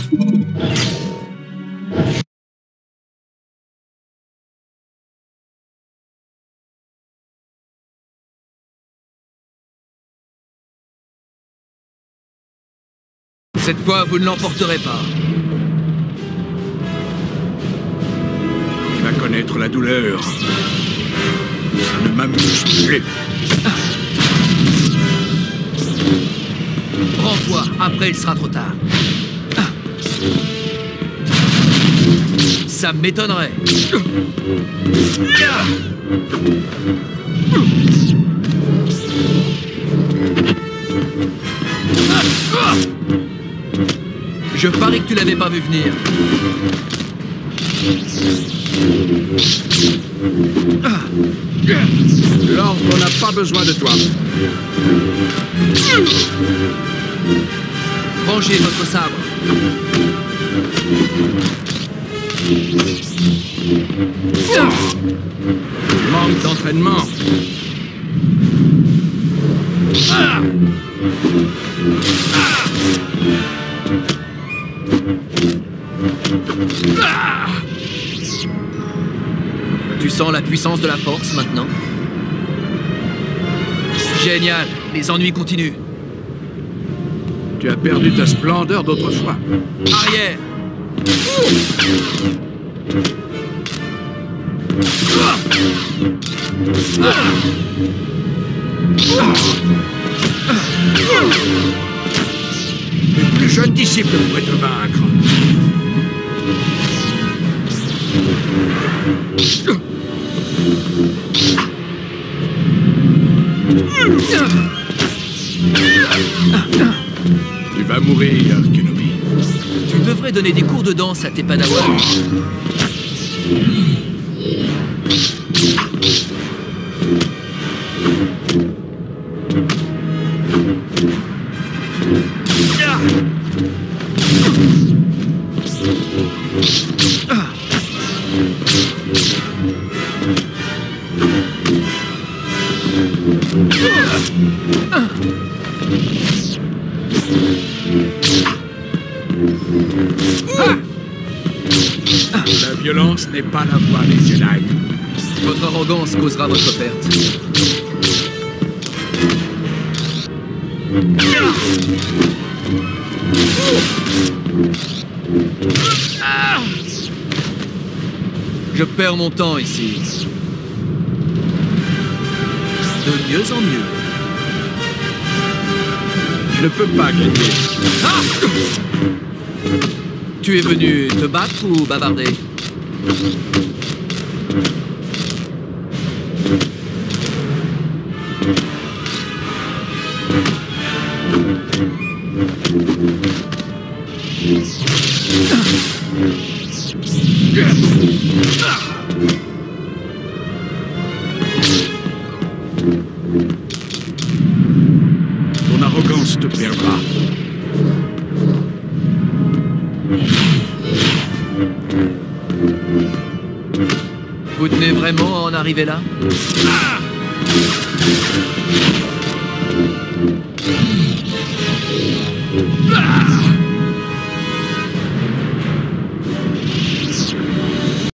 Cette fois, vous ne l'emporterez pas. Tu vas connaître la douleur. Ça ne m'amuse plus. Rends-toi, après il sera trop tard. Ça m'étonnerait. Je parie que tu l'avais pas vu venir. L'ordre n'a pas besoin de toi. Rangez votre sabre. Manque d'entraînement. Tu sens la puissance de la force maintenant? Génial, les ennuis continuent. Tu as perdu ta splendeur d'autrefois. Arrière! Les plus jeunes disciples pourraient te vaincre. Tu vas mourir, Kenobi. Tu devrais donner des cours de danse à tes padawans. La violence n'est pas la voie des Jedi. Votre arrogance causera votre perte. Je perds mon temps ici. De mieux en mieux. Je ne peux pas gagner. Tu es venu te battre ou bavarder? Ton arrogance te perdra. Vous tenez vraiment à en arriver là? Ah!